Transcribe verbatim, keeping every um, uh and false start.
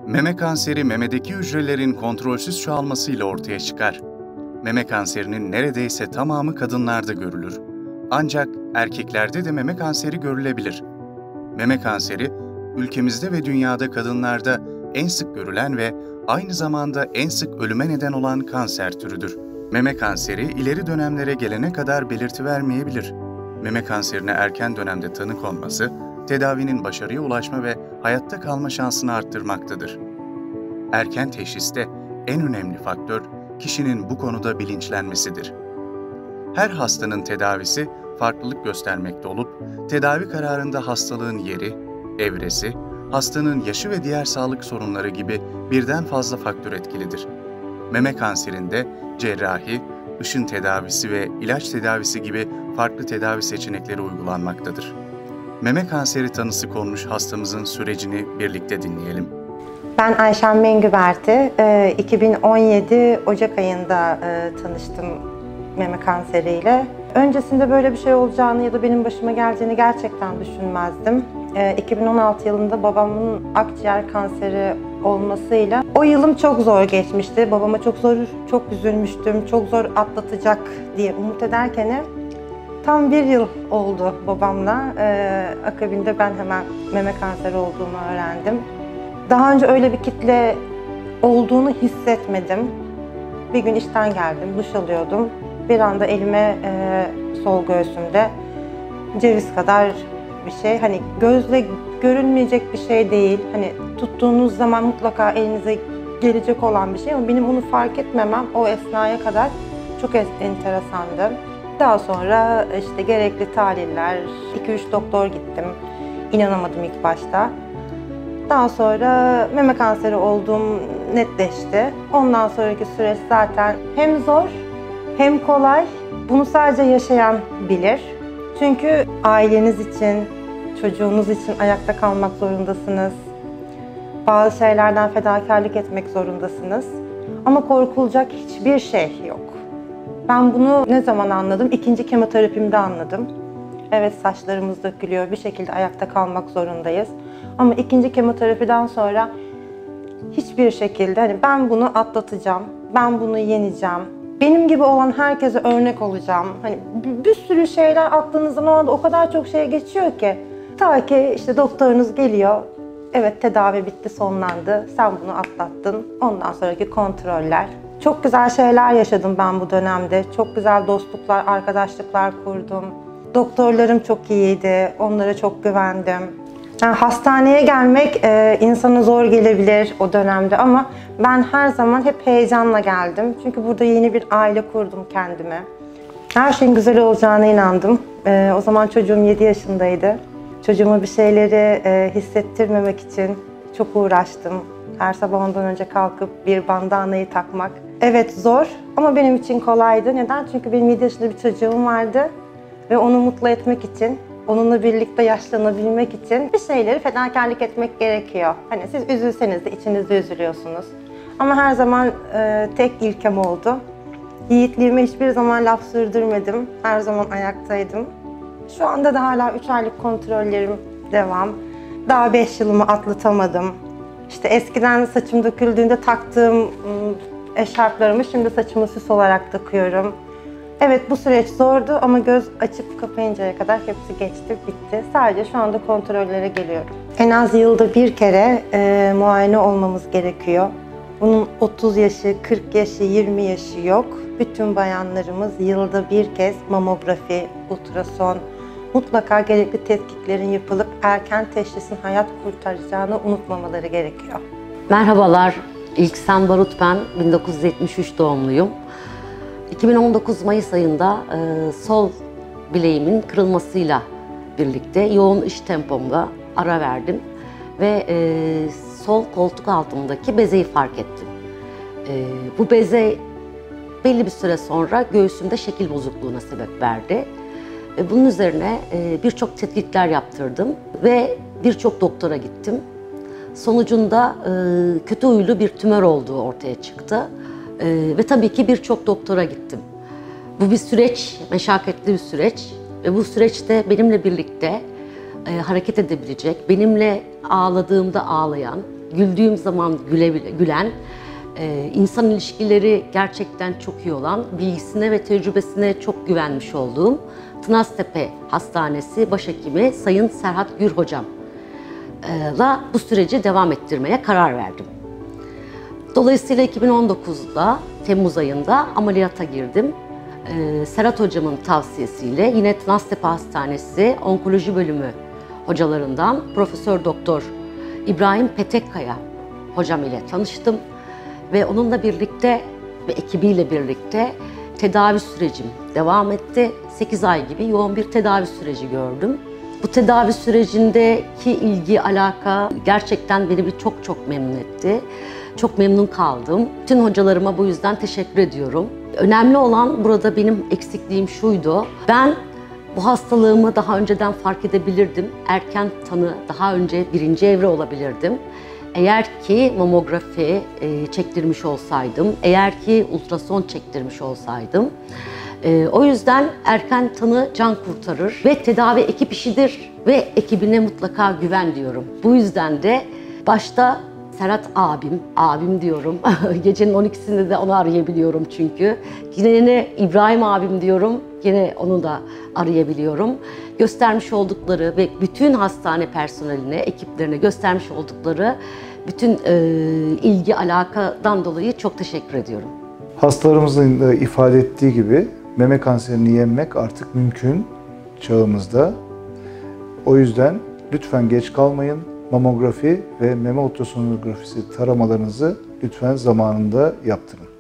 Meme kanseri memedeki hücrelerin kontrolsüz çoğalmasıyla ortaya çıkar. Meme kanserinin neredeyse tamamı kadınlarda görülür. Ancak erkeklerde de meme kanseri görülebilir. Meme kanseri, ülkemizde ve dünyada kadınlarda en sık görülen ve aynı zamanda en sık ölüme neden olan kanser türüdür. Meme kanseri ileri dönemlere gelene kadar belirti vermeyebilir. Meme kanserine erken dönemde tanı konması, tedavinin başarıya ulaşma ve hayatta kalma şansını arttırmaktadır. Erken teşhiste en önemli faktör, kişinin bu konuda bilinçlenmesidir. Her hastanın tedavisi farklılık göstermekte olup, tedavi kararında hastalığın yeri, evresi, hastanın yaşı ve diğer sağlık sorunları gibi birden fazla faktör etkilidir. Meme kanserinde cerrahi, ışın tedavisi ve ilaç tedavisi gibi farklı tedavi seçenekleri uygulanmaktadır. Meme kanseri tanısı konmuş hastamızın sürecini birlikte dinleyelim. Ben Ayşen Mengüberti. iki bin on yedi Ocak ayında tanıştım meme kanseriyle. Öncesinde böyle bir şey olacağını ya da benim başıma geleceğini gerçekten düşünmezdim. iki bin on altı yılında babamın akciğer kanseri olmasıyla o yılım çok zor geçmişti. Babama çok zor, çok üzülmüştüm, çok zor atlatacak diye umut ederken tam bir yıl oldu babamla. Akabinde ben hemen meme kanseri olduğumu öğrendim. Daha önce öyle bir kitle olduğunu hissetmedim. Bir gün işten geldim, duş alıyordum. Bir anda elime e, sol göğsümde ceviz kadar bir şey. Hani gözle görünmeyecek bir şey değil. Hani tuttuğunuz zaman mutlaka elinize gelecek olan bir şey ama benim onu fark etmemem o esnaya kadar çok enteresandı. Daha sonra işte gerekli tahliller, iki üç doktor gittim. İnanamadım ilk başta. Daha sonra meme kanseri olduğum netleşti. Ondan sonraki süreç zaten hem zor hem kolay. Bunu sadece yaşayan bilir. Çünkü aileniz için, çocuğunuz için ayakta kalmak zorundasınız. Bazı şeylerden fedakarlık etmek zorundasınız. Ama korkulacak hiçbir şey yok. Ben bunu ne zaman anladım? İkinci kemoterapimde anladım. Evet, saçlarımız dökülüyor, bir şekilde ayakta kalmak zorundayız. Ama ikinci kemoterapiden sonra hiçbir şekilde hani ben bunu atlatacağım, ben bunu yeneceğim, benim gibi olan herkese örnek olacağım. Hani bir sürü şeyler aklınızdan o anda o kadar çok şey geçiyor ki. Ta ki işte doktorunuz geliyor, evet tedavi bitti, sonlandı, sen bunu atlattın, ondan sonraki kontroller. Çok güzel şeyler yaşadım ben bu dönemde, çok güzel dostluklar, arkadaşlıklar kurdum. Doktorlarım çok iyiydi, onlara çok güvendim. Yani hastaneye gelmek e, insana zor gelebilir o dönemde ama ben her zaman hep heyecanla geldim. Çünkü burada yeni bir aile kurdum kendime. Her şeyin güzel olacağına inandım. E, o zaman çocuğum yedi yaşındaydı. Çocuğuma bir şeyleri e, hissettirmemek için çok uğraştım. Her sabah ondan önce kalkıp bir bandanayı takmak. Evet, zor ama benim için kolaydı. Neden? Çünkü benim yedi yaşında bir çocuğum vardı. Ve onu mutlu etmek için, onunla birlikte yaşlanabilmek için bir şeyleri fedakarlık etmek gerekiyor. Hani siz üzülseniz de içinizde üzülüyorsunuz. Ama her zaman e, tek ilkem oldu. Yiğitliğime hiçbir zaman laf sürdürmedim. Her zaman ayaktaydım. Şu anda da hala üç aylık kontrollerim devam. Daha beş yılımı atlatamadım. İşte eskiden saçım döküldüğünde taktığım eşarplarımı şimdi saçımı süs olarak takıyorum. Evet, bu süreç zordu ama göz açıp kapayıncaya kadar hepsi geçti, bitti. Sadece şu anda kontrollere geliyorum. En az yılda bir kere e, muayene olmamız gerekiyor. Bunun otuz yaşı, kırk yaşı, yirmi yaşı yok. Bütün bayanlarımız yılda bir kez mamografi, ultrason, mutlaka gerekli tetkiklerin yapılıp erken teşhisin hayat kurtaracağını unutmamaları gerekiyor. Merhabalar, İlksem Barut ben, bin dokuz yüz yetmiş üç doğumluyum. iki bin on dokuz Mayıs ayında e, sol bileğimin kırılmasıyla birlikte yoğun iş tempomda ara verdim ve e, sol koltuk altımdaki bezeyi fark ettim. E, bu beze belli bir süre sonra göğsümde şekil bozukluğuna sebep verdi. E, bunun üzerine e, birçok tetkikler yaptırdım ve birçok doktora gittim. Sonucunda e, kötü huylu bir tümör olduğu ortaya çıktı. Ee, ve tabii ki birçok doktora gittim. Bu bir süreç, meşakkatli bir süreç ve bu süreçte benimle birlikte e, hareket edebilecek, benimle ağladığımda ağlayan, güldüğüm zaman güle, gülen, e, insan ilişkileri gerçekten çok iyi olan, bilgisine ve tecrübesine çok güvenmiş olduğum Tınaztepe Hastanesi Başhekimi Sayın Serhat Gür Hocam'la bu süreci devam ettirmeye karar verdim. Dolayısıyla iki bin on dokuzda Temmuz ayında ameliyata girdim. Ee, Serhat Hocam'ın tavsiyesiyle yine Tınaztepe Hastanesi Onkoloji Bölümü hocalarından Profesör Doktor İbrahim Petekkaya hocam ile tanıştım ve onunla birlikte ve ekibiyle birlikte tedavi sürecim devam etti. sekiz ay gibi yoğun bir tedavi süreci gördüm. Bu tedavi sürecindeki ilgi, alaka gerçekten beni bir çok çok memnun etti. Çok memnun kaldım. Bütün hocalarıma bu yüzden teşekkür ediyorum. Önemli olan burada benim eksikliğim şuydu. Ben bu hastalığımı daha önceden fark edebilirdim. Erken tanı, daha önce birinci evre olabilirdim. Eğer ki mamografi e, çektirmiş olsaydım, eğer ki ultrason çektirmiş olsaydım. E, o yüzden erken tanı can kurtarır ve tedavi ekip işidir ve ekibine mutlaka güven diyorum. Bu yüzden de başta Serhat abim, abim diyorum. Gecenin on ikisinde de onu arayabiliyorum çünkü. Yine İbrahim abim diyorum, yine onu da arayabiliyorum. Göstermiş oldukları ve bütün hastane personeline, ekiplerine göstermiş oldukları bütün e, ilgi, alakadan dolayı çok teşekkür ediyorum. Hastalarımızın da ifade ettiği gibi meme kanserini yenmek artık mümkün çağımızda. O yüzden lütfen geç kalmayın. Mamografi ve meme ultrasonografisi taramalarınızı lütfen zamanında yaptırın.